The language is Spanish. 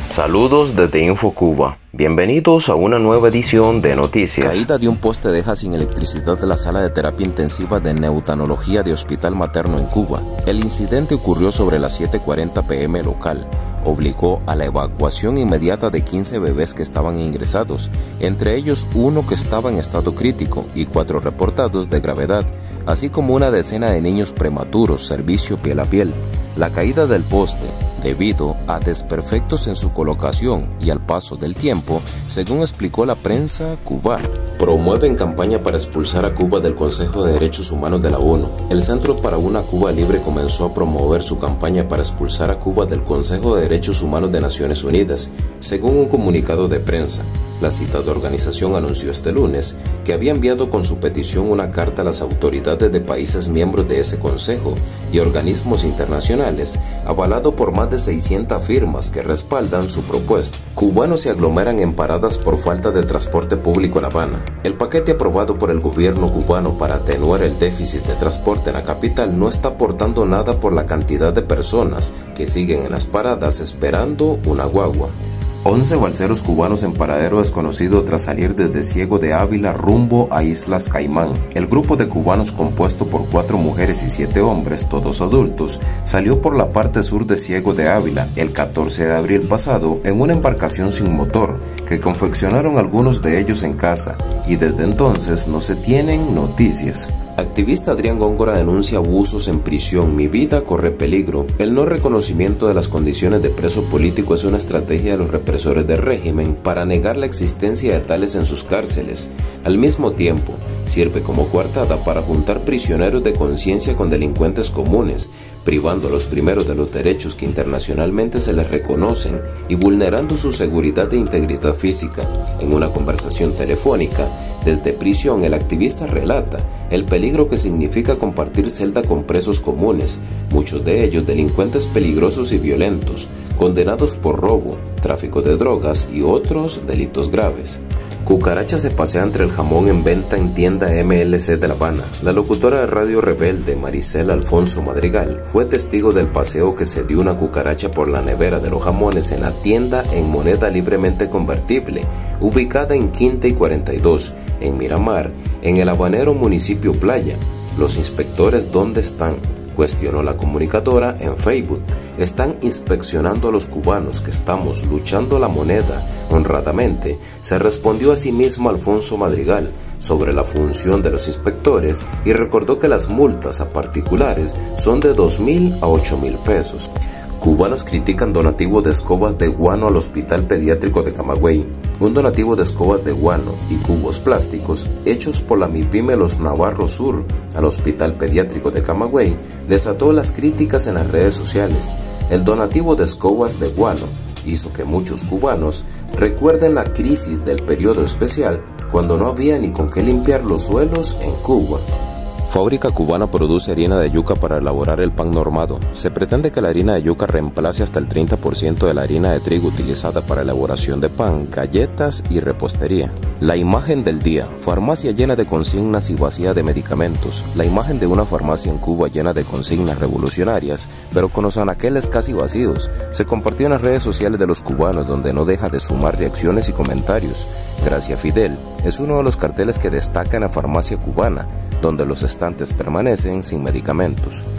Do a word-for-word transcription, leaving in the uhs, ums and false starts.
Saludos desde InfoCuba. Bienvenidos a una nueva edición de Noticias. Caída de un poste deja sin electricidad de la sala de terapia intensiva de neonatología de Hospital Materno en Cuba. El incidente ocurrió sobre las siete cuarenta p m local. Obligó a la evacuación inmediata de quince bebés que estaban ingresados, entre ellos uno que estaba en estado crítico y cuatro reportados de gravedad, así como una decena de niños prematuros, servicio piel a piel. La caída del poste, debido a desperfectos en su colocación y al paso del tiempo, según explicó la prensa cubana. Promueven campaña para expulsar a Cuba del Consejo de Derechos Humanos de la ONU. El Centro para una Cuba Libre comenzó a promover su campaña para expulsar a Cuba del Consejo de Derechos Humanos de Naciones Unidas, según un comunicado de prensa. La citada organización anunció este lunes que había enviado con su petición una carta a las autoridades de países miembros de ese consejo y organismos internacionales, avalado por más de seiscientas firmas que respaldan su propuesta. Cubanos se aglomeran en paradas por falta de transporte público en La Habana. El paquete aprobado por el gobierno cubano para atenuar el déficit de transporte en la capital no está aportando nada por la cantidad de personas que siguen en las paradas esperando una guagua. once balseros cubanos en paradero desconocido tras salir desde Ciego de Ávila rumbo a Islas Caimán. El grupo de cubanos, compuesto por cuatro mujeres y siete hombres, todos adultos, salió por la parte sur de Ciego de Ávila el catorce de abril pasado en una embarcación sin motor que confeccionaron algunos de ellos en casa, y desde entonces no se tienen noticias. Activista Adrián Góngora denuncia abusos en prisión. Mi vida corre peligro. El no reconocimiento de las condiciones de preso político es una estrategia de los represores del régimen para negar la existencia de tales en sus cárceles. Al mismo tiempo, sirve como coartada para juntar prisioneros de conciencia con delincuentes comunes, privando a los primeros de los derechos que internacionalmente se les reconocen y vulnerando su seguridad e integridad física. En una conversación telefónica desde prisión, el activista relata el peligro que significa compartir celda con presos comunes, muchos de ellos delincuentes peligrosos y violentos, condenados por robo, tráfico de drogas y otros delitos graves. Cucaracha se pasea entre el jamón en venta en tienda M L C de La Habana. La locutora de Radio Rebelde, Maricela Alfonso Madrigal, fue testigo del paseo que se dio una cucaracha por la nevera de los jamones en la tienda en moneda libremente convertible, ubicada en Quinta y cuarenta y dos, en Miramar, en el habanero municipio Playa. Los inspectores, ¿dónde están?, cuestionó la comunicadora en Facebook. Están inspeccionando a los cubanos que estamos luchando la moneda honradamente, se respondió a sí mismo Alfonso Madrigal sobre la función de los inspectores y recordó que las multas a particulares son de dos mil a ocho mil pesos. Cubanos critican donativo de escobas de guano al Hospital Pediátrico de Camagüey. Un donativo de escobas de guano y cubos plásticos hechos por la MIPYME Los Navarros Sur al Hospital Pediátrico de Camagüey desató las críticas en las redes sociales. El donativo de escobas de guano hizo que muchos cubanos recuerden la crisis del periodo especial, cuando no había ni con qué limpiar los suelos en Cuba. Fábrica cubana produce harina de yuca para elaborar el pan normado. Se pretende que la harina de yuca reemplace hasta el treinta por ciento de la harina de trigo utilizada para elaboración de pan, galletas y repostería. La imagen del día: farmacia llena de consignas y vacía de medicamentos. La imagen de una farmacia en Cuba llena de consignas revolucionarias, pero con los anaqueles casi vacíos, se compartió en las redes sociales de los cubanos, donde no deja de sumar reacciones y comentarios. Gracia Fidel es uno de los carteles que destaca en la farmacia cubana, donde los estantes permanecen sin medicamentos.